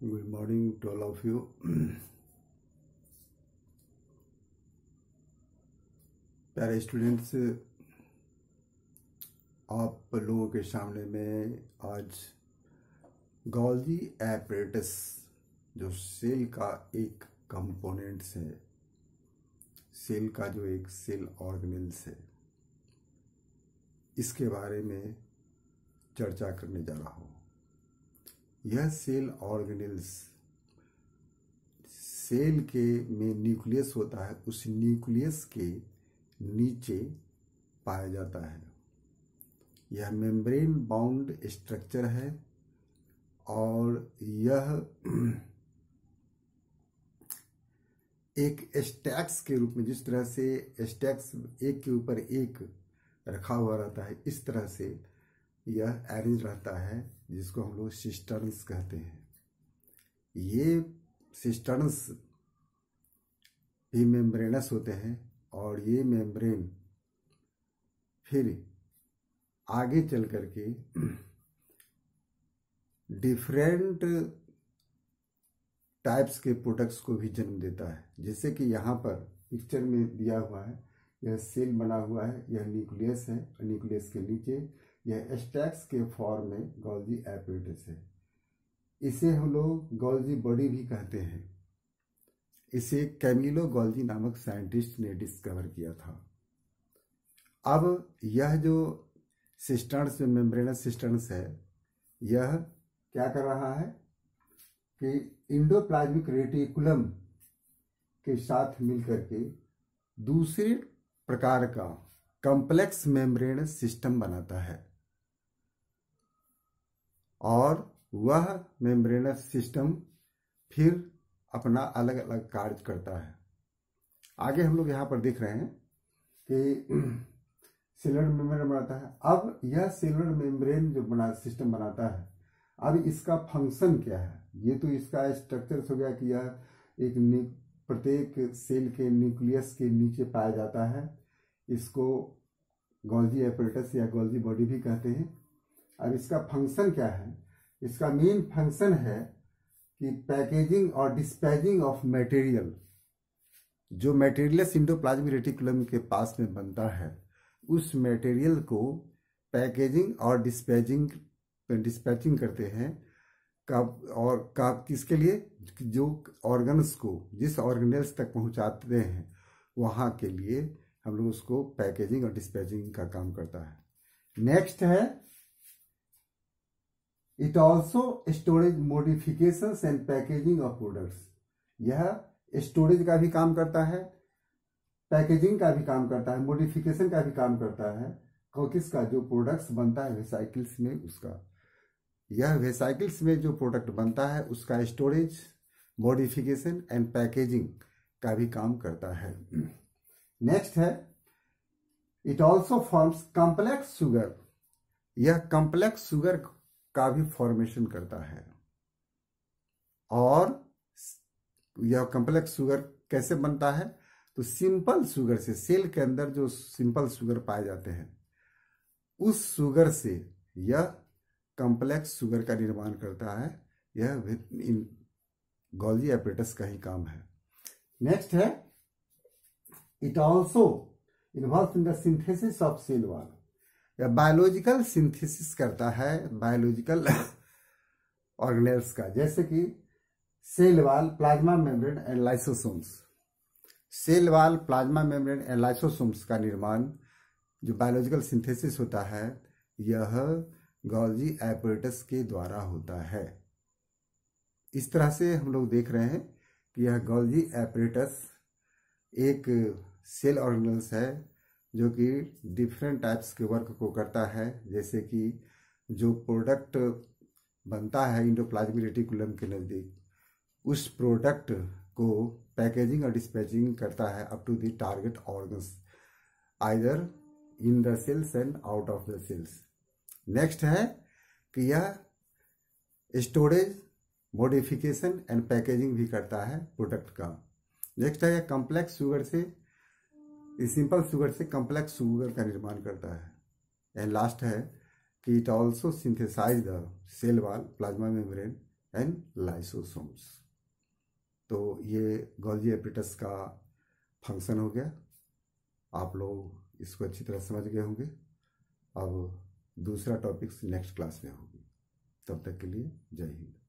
Good morning to all of you. प्यारे students, आप लोगों के सामने में आज गॉल्जी एपरेटस जो सेल का एक कंपोनेंट्स है, सेल का जो एक सेल ऑर्गेनेल्स है, इसके बारे में चर्चा करने जा रहा हूँ। यह सेल ऑर्गेनेल्स सेल के में न्यूक्लियस होता है, उस न्यूक्लियस के नीचे पाया जाता है। यह मेम्ब्रेन बाउंड स्ट्रक्चर है और यह एक स्टैक्स के रूप में, जिस तरह से स्टैक्स एक के ऊपर एक रखा हुआ रहता है, इस तरह से यह अरेंज रहता है, जिसको हम लोग सिस्टर्न्स कहते हैं। ये सिस्टर्न्स भी मेम्ब्रेनस होते हैं और ये मेम्ब्रेन फिर आगे चल करके डिफरेंट टाइप्स के प्रोडक्ट्स को भी जन्म देता है। जैसे कि यहाँ पर पिक्चर में दिया हुआ है, यह सेल बना हुआ है, यह न्यूक्लियस है, न्यूक्लियस के नीचे यह स्टैक्स के फॉर्म में गॉल्जी एपरेटस है। इसे हम लोग गॉल्जी बॉडी भी कहते हैं। इसे कैमिलो गॉल्जी नामक साइंटिस्ट ने डिस्कवर किया था। अब यह जो सिस्टर्न्स, मेम्ब्रेनस सिस्टर्न्स है, यह क्या कर रहा है कि इंडोप्लाज्मिक रेटिकुलम के साथ मिलकर के दूसरे प्रकार का कॉम्प्लेक्स मेम्ब्रेनस सिस्टम बनाता है और वह मेम्ब्रेनस सिस्टम फिर अपना अलग अलग कार्य करता है। आगे हम लोग यहाँ पर देख रहे हैं कि सेलुलर मेम्ब्रेन बनाता है। अब यह सेलुलर मेम्ब्रेन जो सिस्टम बनाता है, अब इसका फंक्शन क्या है? ये तो इसका स्ट्रक्चर हो गया कि यह एक प्रत्येक सेल के न्यूक्लियस के नीचे पाया जाता है। इसको गॉल्जी एपरेटस या गॉल्जी बॉडी भी कहते हैं। अब इसका फंक्शन क्या है? इसका मेन फंक्शन है कि पैकेजिंग और डिस्पैचिंग ऑफ मटेरियल, जो मटेरियल्स इंडोप्लाज्मिक रेटिकुलम के पास में बनता है, उस मटेरियल को पैकेजिंग और डिस्पैचिंग करते हैं। कब किसके लिए? जो ऑर्गन्स को जिस ऑर्गेनेल्स तक पहुंचाते हैं, वहां के लिए हम लोग उसको पैकेजिंग और डिस्पैचिंग का काम करता है। नेक्स्ट है, it also storage modifications and packaging of products. यह स्टोरेज का भी काम करता है, पैकेजिंग का भी काम करता है, मॉडिफिकेशन का भी काम करता है। किसका? जो प्रोडक्ट्स बनता है वेसाइकिल्स में, उसका। यह वेसाइकिल्स में जो प्रोडक्ट बनता है उसका स्टोरेज, मॉडिफिकेशन एंड पैकेजिंग का भी काम करता है। नेक्स्ट है, it also forms complex sugar. यह कॉम्प्लेक्स शुगर का भी फॉर्मेशन करता है। और यह कॉम्प्लेक्स शुगर कैसे बनता है? तो सिंपल शुगर से, सेल के अंदर जो सिंपल शुगर पाए जाते हैं, उस शुगर से यह कॉम्प्लेक्स शुगर का निर्माण करता है। यह गॉल्जी एपरेटस का ही काम है। नेक्स्ट है, it also involve in the synthesis of cell wall. यह बायोलॉजिकल सिंथेसिस करता है बायोलॉजिकल ऑर्गेनेल्स का, जैसे कि cell wall, plasma membrane and lysosomes. Cell wall, plasma membrane and lysosomes का निर्माण, जो बायोलॉजिकल सिंथेसिस होता है, यह गॉल्जी एपरेटस के द्वारा होता है। इस तरह से हम लोग देख रहे हैं कि यह गॉल्जी एपरेटस एक सेल ऑर्गेनेल्स है जो कि डिफरेंट टाइप्स के वर्क को करता है। जैसे कि जो प्रोडक्ट बनता है इंडोप्लाज्मिक रेटिकुलम के नज़दीक, उस प्रोडक्ट को पैकेजिंग और डिस्पैचिंग करता है up to the target organs, either in the cells and out of the cells. Next है कि यह स्टोरेज, मॉडिफिकेशन एंड पैकेजिंग भी करता है प्रोडक्ट का। नेक्स्ट है, यह कॉम्प्लेक्स शुगर से, सिंपल शुगर से कॉम्प्लेक्स शुगर का निर्माण करता है। एंड लास्ट है कि it also synthesize the cell wall, plasma membrane and lysosomes. तो ये गोल्गी एपिटस का फंक्शन हो गया। आप लोग इसको अच्छी तरह समझ गए होंगे। अब दूसरा टॉपिक नेक्स्ट क्लास में होगी। तब तक के लिए जय हिंद।